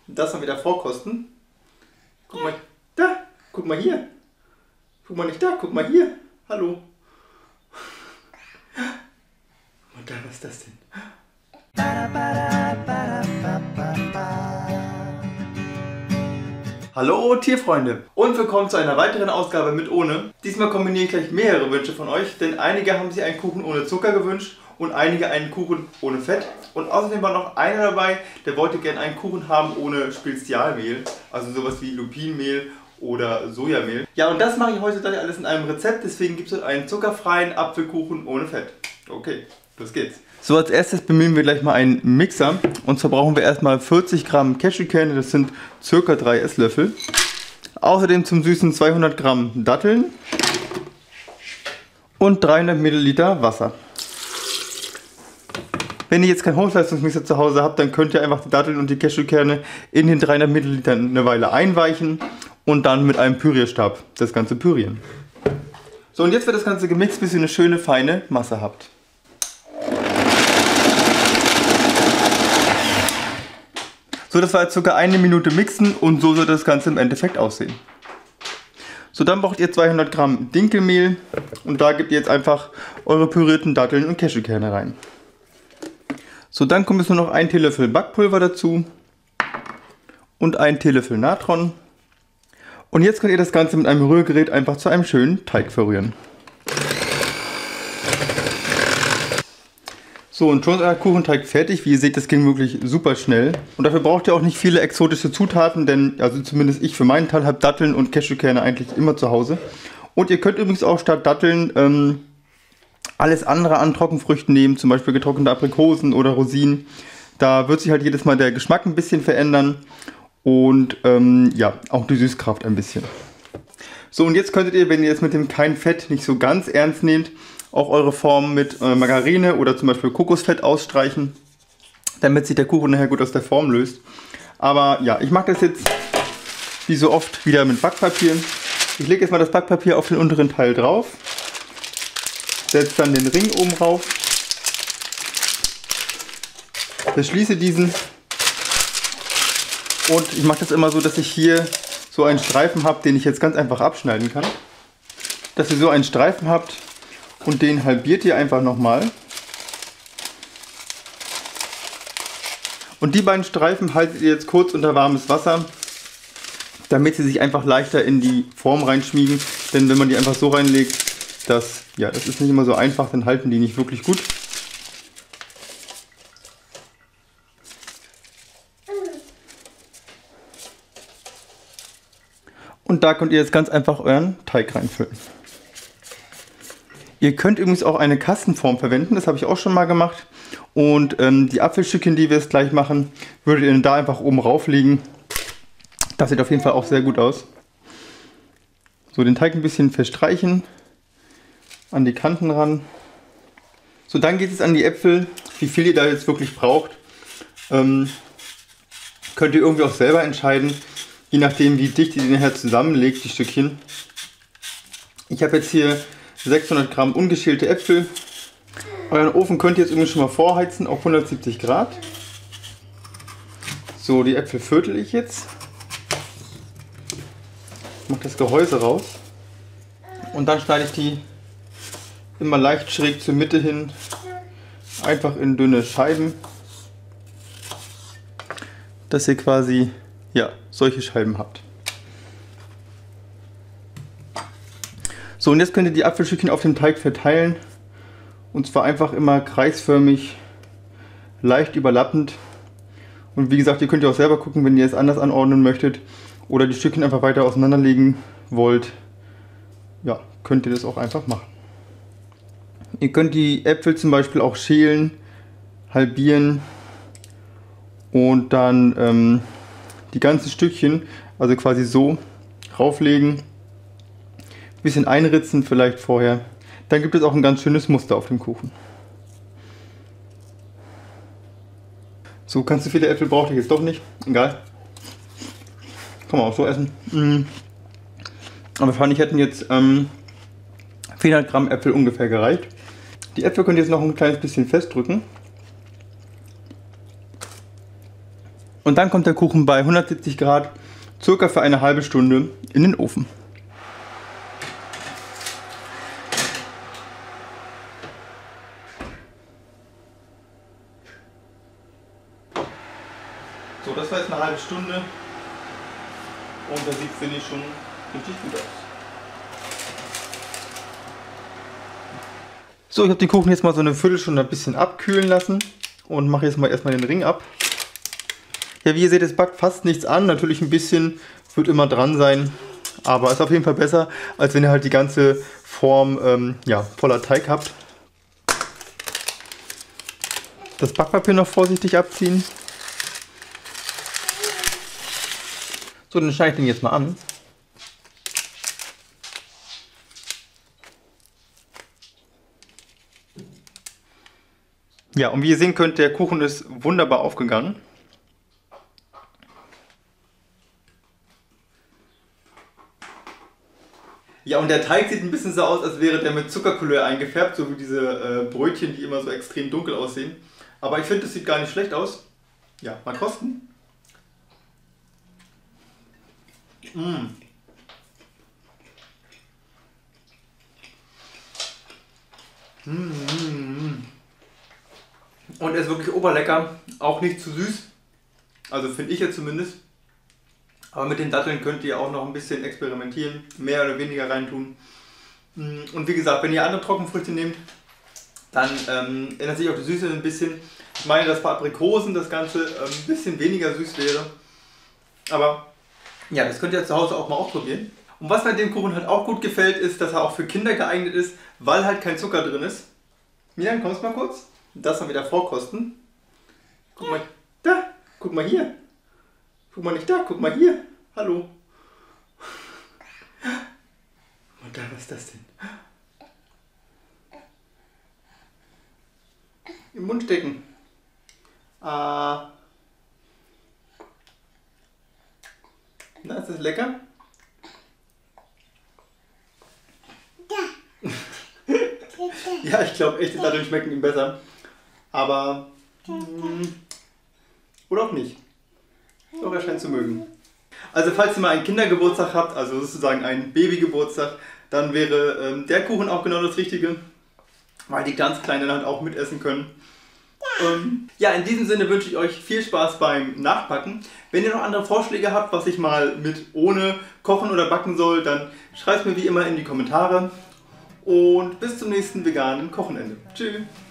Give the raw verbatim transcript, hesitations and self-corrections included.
Das mal wieder vorkosten. Guck mal, da, guck mal hier. Guck mal nicht da, guck mal hier. Hallo. Und da, was ist das denn? Hallo Tierfreunde und willkommen zu einer weiteren Ausgabe mit ohne. Diesmal kombiniere ich gleich mehrere Wünsche von euch, denn einige haben sich einen Kuchen ohne Zucker gewünscht und einige einen Kuchen ohne Fett. Und außerdem war noch einer dabei, der wollte gerne einen Kuchen haben ohne Spezialmehl, also sowas wie Lupinenmehl oder Sojamehl. Ja, und das mache ich heute gleich alles in einem Rezept, deswegen gibt es heute einen zuckerfreien Apfelkuchen ohne Fett. Okay, los geht's. So, als erstes bemühen wir gleich mal einen Mixer. Und zwar brauchen wir erstmal vierzig Gramm Cashewkerne, das sind ca. drei Esslöffel. Außerdem zum Süßen zweihundert Gramm Datteln und dreihundert Milliliter Wasser. Wenn ihr jetzt keinen Hochleistungsmixer zu Hause habt, dann könnt ihr einfach die Datteln und die Cashewkerne in den dreihundert Milliliter eine Weile einweichen und dann mit einem Pürierstab das Ganze pürieren. So, und jetzt wird das Ganze gemixt, bis ihr eine schöne feine Masse habt. So, das war jetzt circa eine Minute mixen und so soll das Ganze im Endeffekt aussehen. So, dann braucht ihr zweihundert Gramm Dinkelmehl und da gebt ihr jetzt einfach eure pürierten Datteln und Cashewkerne rein. So, dann kommt jetzt nur noch ein Teelöffel Backpulver dazu und ein Teelöffel Natron. Und jetzt könnt ihr das Ganze mit einem Rührgerät einfach zu einem schönen Teig verrühren. So, und schon ist euer Kuchenteig fertig. Wie ihr seht, das ging wirklich super schnell. Und dafür braucht ihr auch nicht viele exotische Zutaten, denn also zumindest ich für meinen Teil habe Datteln und Cashewkerne eigentlich immer zu Hause. Und ihr könnt übrigens auch statt Datteln ähm, alles andere an Trockenfrüchten nehmen, zum Beispiel getrocknete Aprikosen oder Rosinen. Da wird sich halt jedes Mal der Geschmack ein bisschen verändern und ähm, ja, auch die Süßkraft ein bisschen. So, und jetzt könntet ihr, wenn ihr jetzt mit dem kein Fett nicht so ganz ernst nehmt, auch eure Form mit äh, Margarine oder zum Beispiel Kokosfett ausstreichen, damit sich der Kuchen nachher gut aus der Form löst. Aber ja, ich mache das jetzt wie so oft wieder mit Backpapier. Ich lege jetzt mal das Backpapier auf den unteren Teil drauf, setze dann den Ring oben rauf, verschließe diesen und ich mache das immer so, dass ich hier so einen Streifen habe, den ich jetzt ganz einfach abschneiden kann. Dass ihr so einen Streifen habt und den halbiert ihr einfach nochmal. Und die beiden Streifen haltet ihr jetzt kurz unter warmes Wasser, damit sie sich einfach leichter in die Form reinschmiegen. Denn wenn man die einfach so reinlegt, das, ja, das ist nicht immer so einfach, dann halten die nicht wirklich gut. Und da könnt ihr jetzt ganz einfach euren Teig reinfüllen. Ihr könnt übrigens auch eine Kastenform verwenden, das habe ich auch schon mal gemacht. Und ähm, die Apfelstückchen, die wir jetzt gleich machen, würdet ihr da einfach oben rauflegen. Das sieht auf jeden Fall auch sehr gut aus. So, den Teig ein bisschen verstreichen, an die Kanten ran. So, dann geht es an die Äpfel, wie viel ihr da jetzt wirklich braucht. Ähm, könnt ihr irgendwie auch selber entscheiden, je nachdem wie dicht ihr den nachher zusammenlegt, die Stückchen. Ich habe jetzt hier sechshundert Gramm ungeschälte Äpfel. Euren Ofen könnt ihr jetzt irgendwie schon mal vorheizen auf hundertsiebzig Grad. So, die Äpfel viertel ich jetzt. Ich mache das Gehäuse raus. Und dann schneide ich die immer leicht schräg zur Mitte hin, einfach in dünne Scheiben, dass ihr quasi ja, solche Scheiben habt. So, und jetzt könnt ihr die Apfelstückchen auf dem Teig verteilen und zwar einfach immer kreisförmig, leicht überlappend. Und wie gesagt, ihr könnt ja auch selber gucken, wenn ihr es anders anordnen möchtet oder die Stückchen einfach weiter auseinanderlegen wollt, ja, könnt ihr das auch einfach machen. Ihr könnt die Äpfel zum Beispiel auch schälen, halbieren und dann ähm, die ganzen Stückchen, also quasi so, rauflegen, ein bisschen einritzen vielleicht vorher. Dann gibt es auch ein ganz schönes Muster auf dem Kuchen. So, ganz so viele Äpfel brauchte ich jetzt doch nicht, egal. Kann man auch so essen. Mm. Aber wahrscheinlich hätten jetzt ähm, vierhundert Gramm Äpfel ungefähr gereicht. Die Äpfel könnt ihr jetzt noch ein kleines bisschen festdrücken. Und dann kommt der Kuchen bei hundertsiebzig Grad circa für eine halbe Stunde in den Ofen. So, das war jetzt eine halbe Stunde und da sieht, finde ich, schon richtig gut aus. So, ich habe den Kuchen jetzt mal so eine Viertelstunde ein bisschen abkühlen lassen und mache jetzt mal erstmal den Ring ab. Ja, wie ihr seht, es backt fast nichts an, natürlich ein bisschen wird immer dran sein, aber ist auf jeden Fall besser, als wenn ihr halt die ganze Form ähm, ja, voller Teig habt. Das Backpapier noch vorsichtig abziehen. So, dann schneide ich den jetzt mal an. Ja, und wie ihr sehen könnt, der Kuchen ist wunderbar aufgegangen. Ja, und der Teig sieht ein bisschen so aus, als wäre der mit Zuckercouleur eingefärbt, so wie diese äh, Brötchen, die immer so extrem dunkel aussehen. Aber ich finde, das sieht gar nicht schlecht aus. Ja, mal kosten. Mmh. Mmh. Und er ist wirklich oberlecker, auch nicht zu süß. Also finde ich jetzt zumindest. Aber mit den Datteln könnt ihr auch noch ein bisschen experimentieren, mehr oder weniger reintun. Und wie gesagt, wenn ihr andere Trockenfrüchte nehmt, dann ähm, ändert sich auch die Süße ein bisschen. Ich meine, dass bei Aprikosen das Ganze ähm, ein bisschen weniger süß wäre. Aber ja, das könnt ihr zu Hause auch mal ausprobieren. Und was mir dem Kuchen halt auch gut gefällt, ist, dass er auch für Kinder geeignet ist, weil halt kein Zucker drin ist. Milan, kommst du mal kurz? Das dann wieder vorkosten. Guck mal, da, guck mal hier. Guck mal nicht da, guck mal hier. Hallo. Und da, was ist das denn? Im Mund stecken. Ah. Na, ist das lecker? Ja, ich glaube, echte Datteln schmecken ihm besser. Aber... Mh, oder auch nicht. Doch, er scheint zu mögen. Also falls ihr mal einen Kindergeburtstag habt, also sozusagen einen Babygeburtstag, dann wäre ähm, der Kuchen auch genau das Richtige, weil die ganz Kleinen halt auch mitessen können. Ähm, ja, in diesem Sinne wünsche ich euch viel Spaß beim Nachbacken. Wenn ihr noch andere Vorschläge habt, was ich mal mit ohne kochen oder backen soll, dann schreibt mir wie immer in die Kommentare. Und bis zum nächsten veganen Kochenende. Tschüss!